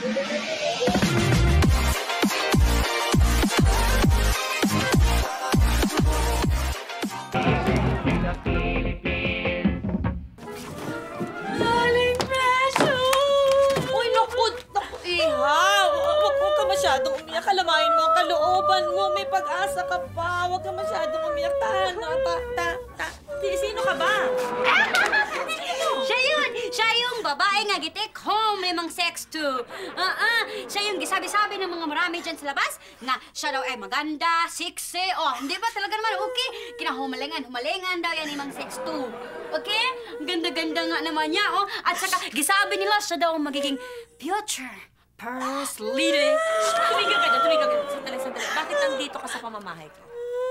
Aling Precious! Uy, naku, iha! Huwag ka masyadong umiyak. Kalamain mo ang kalooban mo. May pag-asa ka pa. Huwag ka masyadong umiyak. Tahan na. Sino ka ba? Siya yun! Siya yung babae nga gitik home limang sex to. Siya yung gisabi-sabi ng mga marami dyan sa labas nga siya daw ay maganda, sexy, hindi ba talaga naman okay? Humalingan daw yan limang sex to. Okay? Ganda-ganda nga naman niya, At saka, gisabi nila siya daw magiging future first lady. Tumigil ka dyan. Sandali. Bakit nandito ka sa pamamahay ko?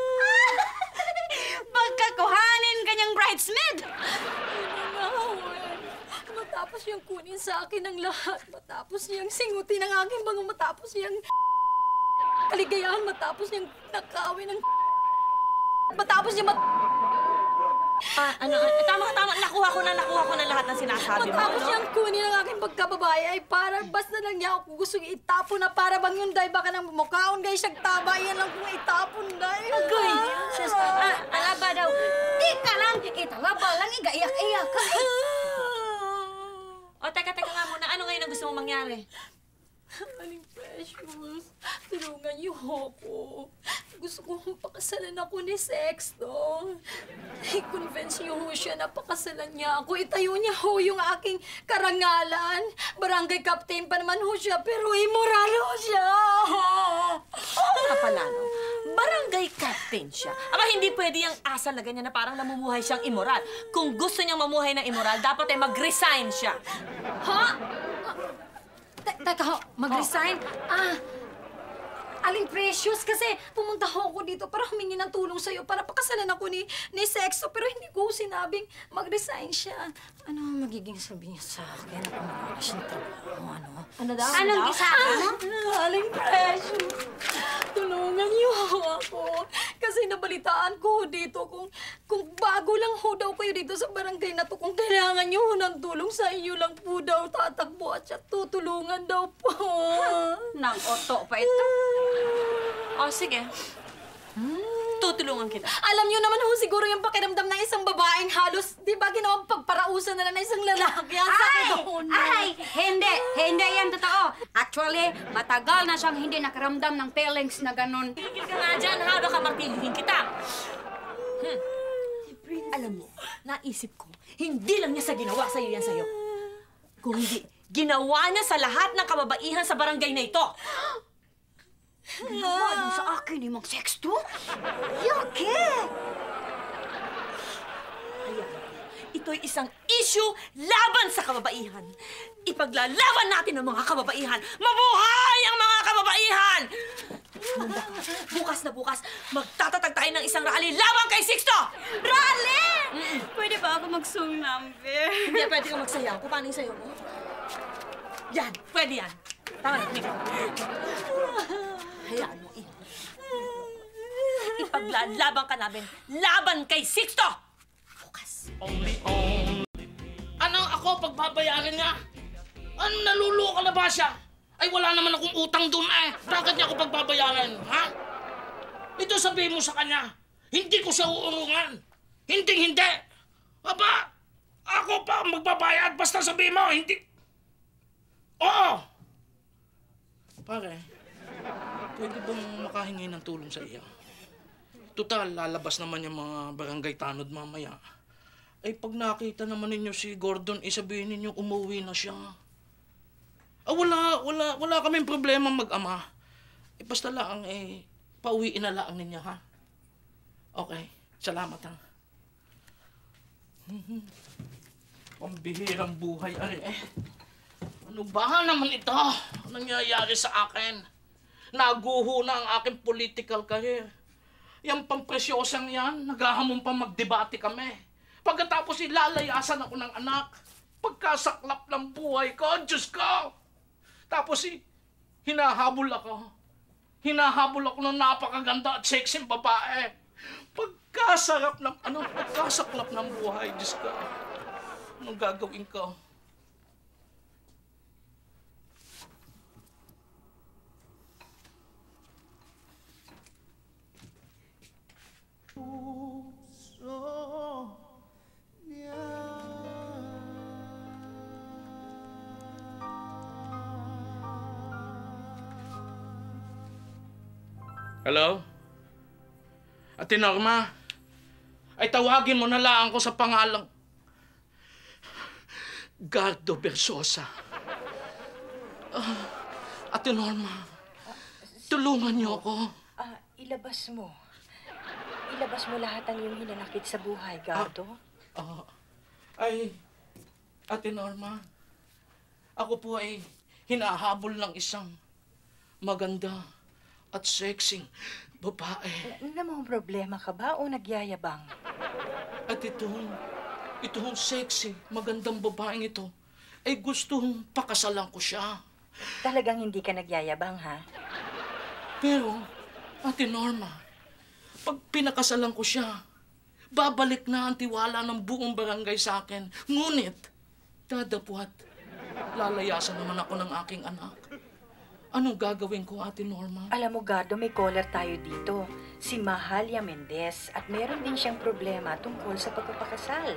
Pagkakuhanin kanyang bridesmaid! Matapos niyang kunin sa akin ang lahat, matapos niyang singutin ang aking mga matapos niyang kaligayahan, matapos niyang nakawin ng matapos niya Tama. Nakuha ko na lahat ng sinasabi mo. matapos niyang kunin ang aking pagkababae ay para basta lang niya ako gusto itapon na para bang yun, day baka nang mukhaon, guys, siyang taba, yan lang kung itapon, day. Agoy! Sus, alaba daw. Di ka lang, italaba lang, igaiyak-iyak ka. Teka nga muna. Ano ngayon ang gusto mong mangyari? Aling Precious, tulungan niyo ako. Gusto kong pakasalan ako ni Sexto. I-convince niyo ho siya na pakasalan niya ako. Itayo niya ho yung aking karangalan. Barangay captain pa naman ho siya, pero immoral ho siya. Ano pala, no? Barangay captain siya. Aba, hindi pwede yung asal na ganyan na parang namumuhay siyang immoral. Kung gusto niyang mamuhay ng immoral, dapat ay mag-resign siya. Ha? Teka ho, mag-resign? Aling Precious, kasi pumunta ho ako dito para humingi ng tulong sa'yo para pakasalan ako ni Sexto, pero hindi ko sinabing mag-resign siya. Ano magiging sabi niya sa akin? Kung wala siyang trabaho, Ano daw? Anong gisabi mo? Aling Precious, tulungan niyo ako. Kasi nabalitaan ko dito kung bago lang ho daw kayo dito sa barangay na to, kung kailangan niyo ho ng tulong sa inyo lang po daw tatakbo at siya tutulungan daw po. Nang oto pa ito. Sige. Tutulungan kita. Alam niyo naman ho siguro yung pakiramdam ng isang babaeng halos, di ba, ginawang pagparausan na lang ng isang lalaki. Ang sakit ho, no? Hindi yan totoo. Actually, matagal na siyang hindi nakaramdam ng feelings na ganun. Tigil ka nga dyan, ha? Baka martilihin kita. Alam mo, naisip ko, hindi lang niya sa ginawa sa'yo yan sa'yo. Kung hindi, ginawa niya sa lahat ng kababaihan sa barangay na ito. Ginawa niyo sa akin ni Mang Sexto? Yaki! Ayan, ito'y isang issue laban sa kababaihan. Ipaglalaban natin ang mga kababaihan. Mabuhay ang mga kababaihan! Handa ka. Bukas na bukas, magtatatag tayo ng isang rally laban kay Sixto! Rally! Pwede ba ako mag-song number? Hindi, pwede ka magsayaw. Paano yung sayaw mo? Yan, pwede yan. Tama na, tumigil. Hayaan mo, ipaglalaban ka namin laban kay Sixto! Bukas. Ano ako pagbabayaran niya? Ano, naluluka na ba siya? Ay, wala naman akong utang doon eh. Bakit niya ako pagbabayaran, ha? Ito sabihin mo sa kanya, hindi ko siya uurungan. Hindi. Aba, ako pa magbabayad basta sabihin mo, hindi. Oo! Pare, pwede bang makahingi ng tulong sa iyo? Total, lalabas naman yung mga barangay tanod mamaya. Ay, pag nakita naman ninyo si Gordon, sabihin ninyo umuwi na siya. Wala kaming problema mag-ama. Basta lang, pauwiin na lang ninyo, ha? Okay, salamat, ha? Pambihirang buhay, Ano ba naman ito? Nangyayari sa akin? Naguho na ang aking political career. Yang pampresyosang yan, naghahamon pa magdebate kami. Pagkatapos ilalayasan ako ng anak. Pagkasaklap ng buhay ko, Diyos ko! Tapos hinahabol ako. Hinahabol ako ng napakaganda at sexy babae. Pagkasaklap ng buhay, Diyos ko. Anong gagawin ko? Hello? Ate Norma, ay tawagin mo na lang ako sa pangalang Gardo Versosa. Ate Norma, tulungan niyo ako. Ilabas mo. Ilabas mo lahat ang iyong hinanakit sa buhay, Gardo. Ay, Ate Norma, ako po ay hinahabol ng isang maganda at sexy babae. Namang problema ka ba o nagyayabang? At itong sexy, magandang babaeng ito, ay gustong pakasalan ko siya. Talagang hindi ka nagyayabang, ha? Pero, Ate Norma, pag pinakasalan ko siya, babalik na ang tiwala ng buong barangay sa akin. Ngunit, dadapwat, lalayasan naman ako ng aking anak. Anong gagawin ko, Ate Norma? Alam mo, Gardo, may caller tayo dito. Si Mahalia Mendez. At meron din siyang problema tungkol sa pagpapakasal.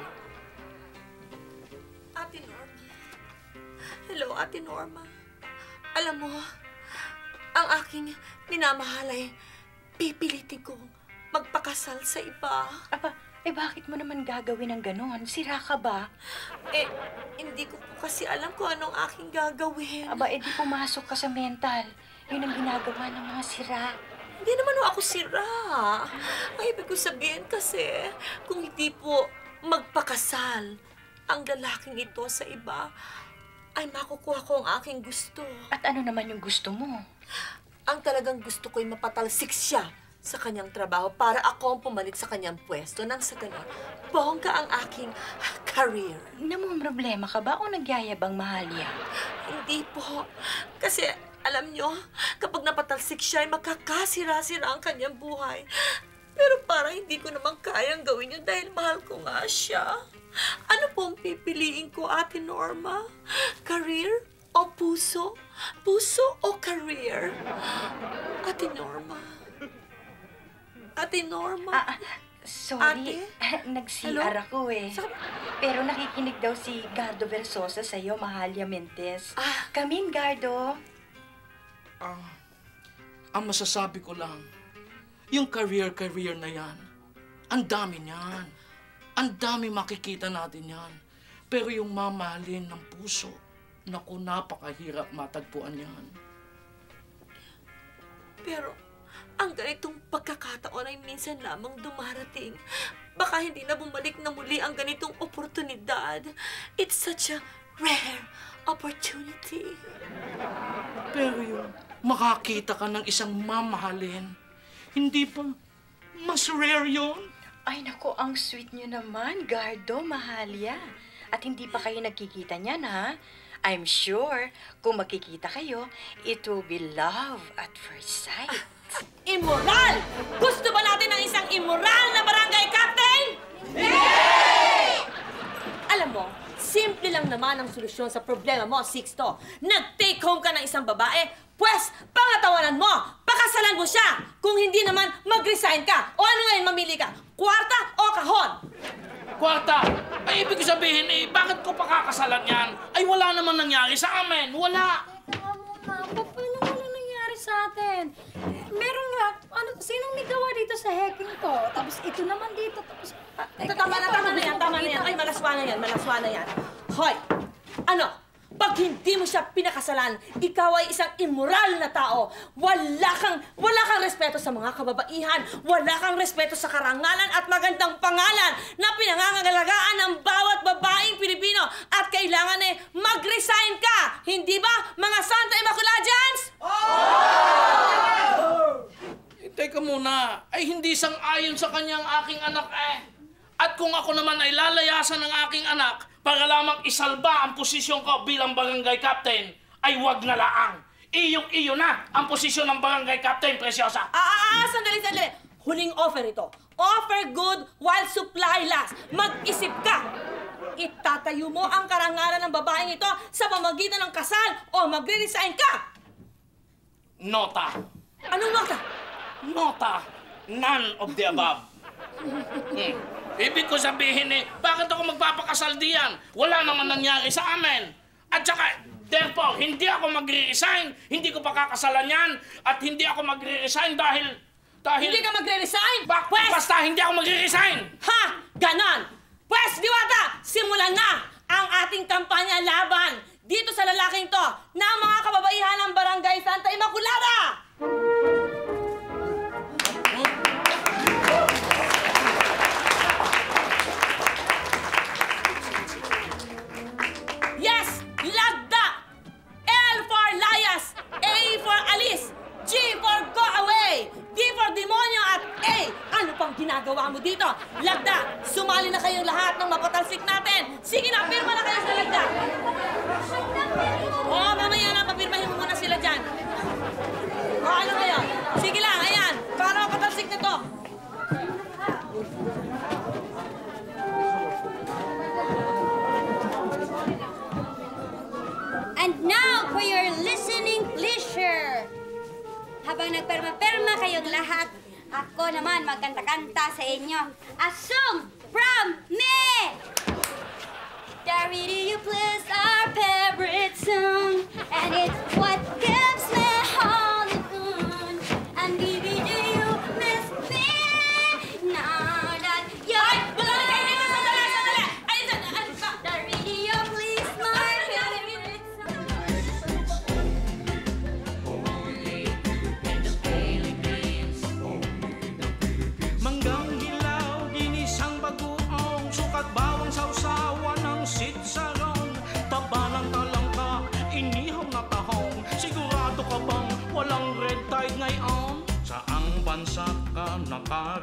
Ate Norma. Hello, Ate Norma. Alam mo, ang aking minamahal ay pipilitin kong magpakasal sa iba. Aba, bakit mo naman gagawin ng ganon? Sira ka ba? Hindi ko po kasi alam kung anong aking gagawin. Aba, di pumasok ka sa mental. Yun ang ginagawa ng mga sira. Hindi naman ako sira. Ang ibig ko sabihin kasi, kung hindi po magpakasal ang lalaking ito sa iba, ay makukuha ko ang aking gusto. At ano naman yung gusto mo? Ang talagang gusto ko'y mapatalsik siya sa kanyang trabaho para ako ang pumalit sa kanyang pwesto nang sa ganon, bongga ang aking career. Namang problema ka ba o nagyayabang, Mahalia? Hindi po. Kasi, alam nyo, kapag napatalsik siya, ay makakasira-sira ang kanyang buhay. Pero parang hindi ko naman kayang gawin yun dahil mahal ko nga siya. Ano po ang pipiliin ko, Ate Norma? Career o puso? Puso o career? Ate Norma. Ate Norma. Sorry. Ate? Nag-CR ako eh. Pero nakikinig daw si Gardo Versosa sa'yo, Mahalia Mendez. Come in, Gardo. Ang masasabi ko lang, yung career na yan, ang dami niyan. Ang dami makikita natin yan. Pero yung mamahalin ng puso, naku, napakahirap matagpuan yan. Pero, ang ganitong pagkakataon ay minsan lamang dumarating. Baka hindi na bumalik na muli ang ganitong oportunidad. It's such a rare opportunity. Pero yung makakita ka ng isang mamahalin, hindi pa mas rare yun? Ay, naku, ang sweet nyo naman, Gardo, Mahalia. At hindi pa kayo nagkikita niyan, ha? I'm sure, kung magkikita kayo, it will be love at first sight. Immoral! Gusto ba natin ng isang immoral na barangay captain? Alam mo, simple lang naman ang solusyon sa problema mo, Sixto. Nag-take home ka ng isang babae, pwes, pangatawanan mo, pakasalan mo siya. Kung hindi naman, mag-resign ka. O ano ngayon, mamili ka? Kwarta o kahon? Kwarta! Ay, ibig sabihin, bakit ko pakakasalan yan? Ay, wala naman nangyari sa amin. Wala! Tama muna. Paano wala nangyari sa atin? Meron nga, sinong may gawa dito sa hacking to? Tapos ito naman dito, tapos... Tama na yan. Ay, malaswa na yan. Hoy, ano? Pag hindi mo siya pinakasalan, ikaw ay isang immoral na tao. Wala kang respeto sa mga kababaihan. Wala kang respeto sa karangalan at magandang pangalan na pinangangalagaan ng bawat babaeng Pilipino. At kailangan mag-resign ka. Hindi ba, mga Santa Immaculadians? Teka muna, ay hindi sang-ayon sa kanyang aking anak At kung ako naman ay lalayasan ng aking anak para lamang isalba ang posisyon ko bilang barangay captain, ay wag na laang. Iyong-iyo na ang posisyon ng barangay captain, Preciosa. Sandali. Huling offer ito. Offer good while supply lasts. Mag-isip ka. Itatayo mo ang karangalan ng babaeng ito sa pamagitan ng kasal o magre-resign ka. Nota. Anong nota? Nota. None of the above. Ibig ko sabihin bakit ako magpapakasal diyan? Wala naman nangyari sa amin. At saka, therefore, hindi ako magre-resign, hindi ko pakakasalan yan, at hindi ako magre-resign dahil Dahil... Hindi ka magre-resign? Pwes! Basta hindi ako magre-resign! Ha! Ganon! Pwes, Diwata, simulan na ang ating kampanya laban dito sa lalaking to ng mga kababaihan ng Barangay Santa Immaculada! Yes! Lagda! L for Layas! A for Alice! G for Go Away! D for Demonyo at A! Ano pang ginagawa mo dito? Lagda! Sumali na kayong lahat ng mapatalsik natin! Sige na, pirma na kayo sa Lagda! Oo, mamaya na, papirmahin mo muna sila dyan. O, ano ngayon? Sige lang, ayan, para mapatalsik na to. And now for your listening pleasure. Habang nagperma-perma kayong lahat, ako naman magkanta-kanta sa inyo. A song from me! Gary, do you please our favorite song? And it's what gives me all the fun. And baby, do you miss me? Now that you're Balik kayo dito, sandali, sandali! Ay, sandali, Gary, do you please my favorite song? Manggang hilaw, ginisang bagoong, sukat bawang sausawan ng sitsarong, taba ng talangka, inihaw na tahong, sigurado ka bang walang red tide ngayon? Saang bansa ka naka